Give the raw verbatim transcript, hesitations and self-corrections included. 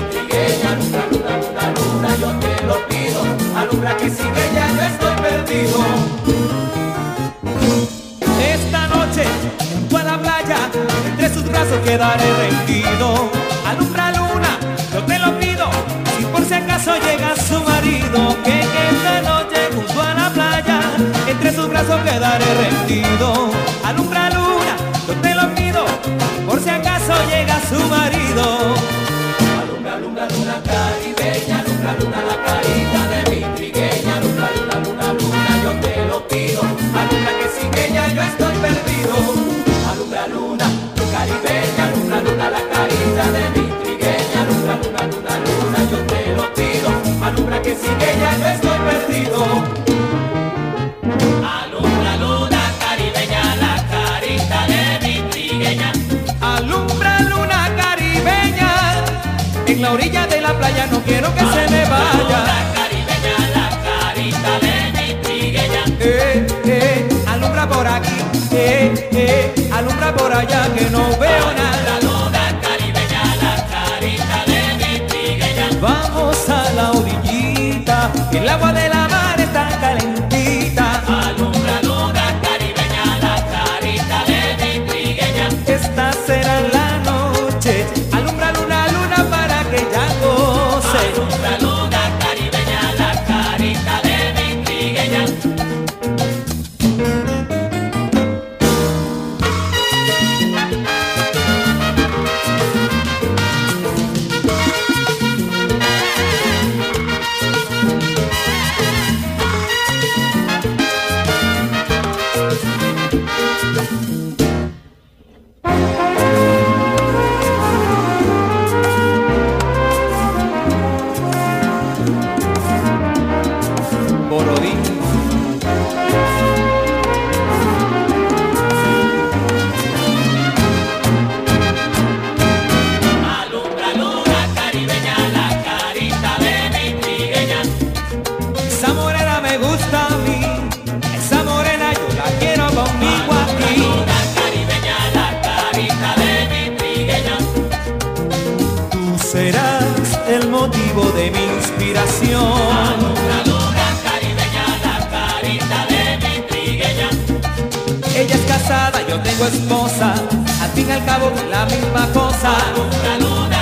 trigueña. Alumbra, luna, luna, luna, yo te lo pido. Alumbra que sin ella yo estoy perdido. Esta noche, junto a la playa, entre sus brazos quedaré rendido. Alumbra luna, yo te lo pido, si por si acaso llega su marido. Que esta noche, junto a la playa, entre sus brazos quedaré rendido. Alumbra luna, yo te lo pido, por si acaso llega su marido. Alumbra, luna, luna caribeña, alumbra, luna, la carita de mi trigueña. Alumbra, luna, luna, luna, yo te lo pido. Alumbra que sin ella yo estoy perdido. Alumbra, luna, luna caribeña, alumbra, luna, la carita de mi trigueña. Alumbra, luna, luna, luna, yo te lo pido. Alumbra que sin ella yo estoy perdido. Alumbra, luna caribeña, la carita de mi trigueña. Alumbra luna caribeña, en la orilla de la playa no quiero que se me vaya. Luna caribeña, la carita de mi trigueña. Eh, eh, alumbra por aquí, eh, eh, alumbra por allá que no veo nada. La luna caribeña, la carita de mi trigueña. Vamos a la orillita, que el agua de la mar está calentita. Alumbra, luna caribeña, la carita de mi trigueña. Esta será la noche, alumbra luna, luna para que ya goce. Alumbra, luna caribeña, la carita de mi trigueña. Borodín. Alumbra, luna caribeña, la carita de mi trigueña. Esa morena me gusta a mí, esa morena yo la quiero conmigo Alumbra, aquí. luna caribeña, la carita de mi trigueña. Tú serás el motivo de mi inspiración. Alumbra, luna caribeña, la carita de mi trigueña. Ella es casada, yo tengo esposa, al fin y al cabo la misma cosa. Alumbra, luna